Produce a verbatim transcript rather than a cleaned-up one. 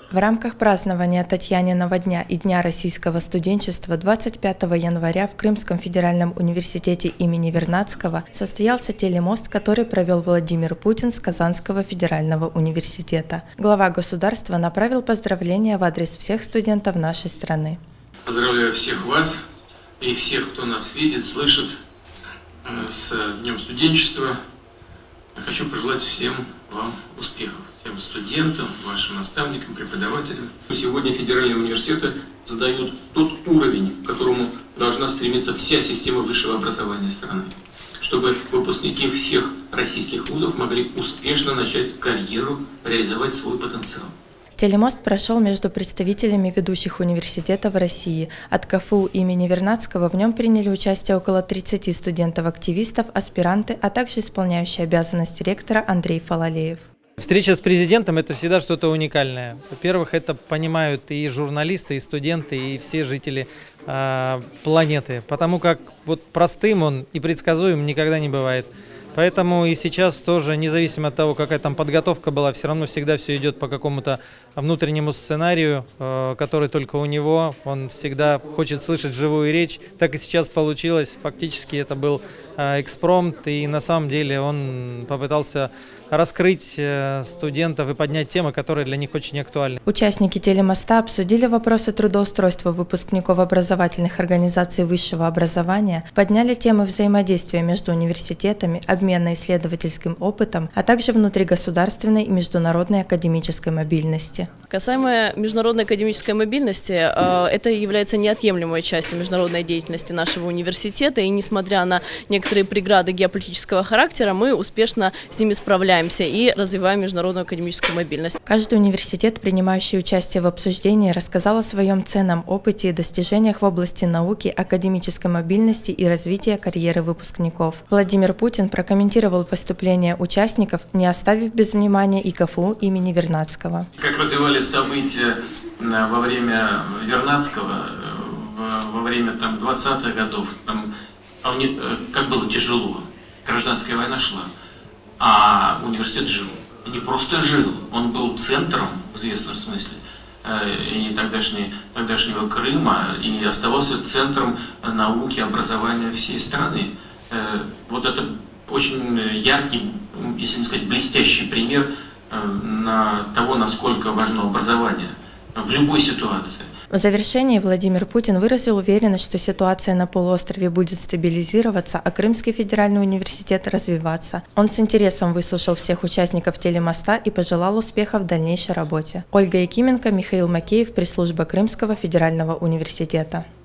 В рамках празднования Татьяниного дня и Дня российского студенчества двадцать пятого января в Крымском федеральном университете имени Вернадского состоялся телемост, который провел Владимир Путин с Казанского федерального университета. Глава государства направил поздравления в адрес всех студентов нашей страны. Поздравляю всех вас и всех, кто нас видит, слышит, с Днем студенчества. Хочу пожелать всем вам успехов, всем студентам, вашим наставникам, преподавателям. Сегодня федеральные университеты задают тот уровень, к которому должна стремиться вся система высшего образования страны, чтобы выпускники всех российских вузов могли успешно начать карьеру, реализовать свой потенциал. Телемост прошел между представителями ведущих университетов России. От КФУ имени Вернадского в нем приняли участие около тридцати студентов-активистов, аспиранты, а также исполняющий обязанности ректора Андрей Фалалеев. Встреча с президентом – это всегда что-то уникальное. Во-первых, это понимают и журналисты, и студенты, и все жители э, планеты, потому как вот простым он и предсказуем никогда не бывает. Поэтому и сейчас тоже, независимо от того, какая там подготовка была, все равно всегда все идет по какому-то внутреннему сценарию, э, который только у него. Он всегда хочет слышать живую речь. Так и сейчас получилось. Фактически это был э, экспромт, и на самом деле он попытался раскрыть э, студентов и поднять темы, которые для них очень актуальны. Участники телемоста обсудили вопросы трудоустройства выпускников образовательных организаций высшего образования, подняли темы взаимодействия между университетами, обмена исследовательским опытом, а также внутригосударственной и международной академической мобильности. Касаемо международной академической мобильности, э, это является неотъемлемой частью международной деятельности нашего университета, и несмотря на некоторые преграды геополитического характера, мы успешно с ними справляемся и развиваем международную академическую мобильность. Каждый университет, принимающий участие в обсуждении, рассказал о своем ценном опыте и достижениях в области науки, академической мобильности и развития карьеры выпускников. Владимир Путин прокомментировал выступления участников, не оставив без внимания и КФУ имени Вернадского. Как развивались события во время Вернадского, во время там двадцатых годов, там, как было тяжело, гражданская война шла. А университет жил. И не просто жил, он был центром, в известном смысле, и тогдашней, тогдашнего Крыма, и оставался центром науки, образования всей страны. Вот это очень яркий, если не сказать блестящий пример на того, насколько важно образование в любой ситуации. В завершении Владимир Путин выразил уверенность, что ситуация на полуострове будет стабилизироваться, а Крымский федеральный университет развиваться. Он с интересом выслушал всех участников телемоста и пожелал успеха в дальнейшей работе. Ольга Якименко, Михаил Макеев, пресс-служба Крымского федерального университета.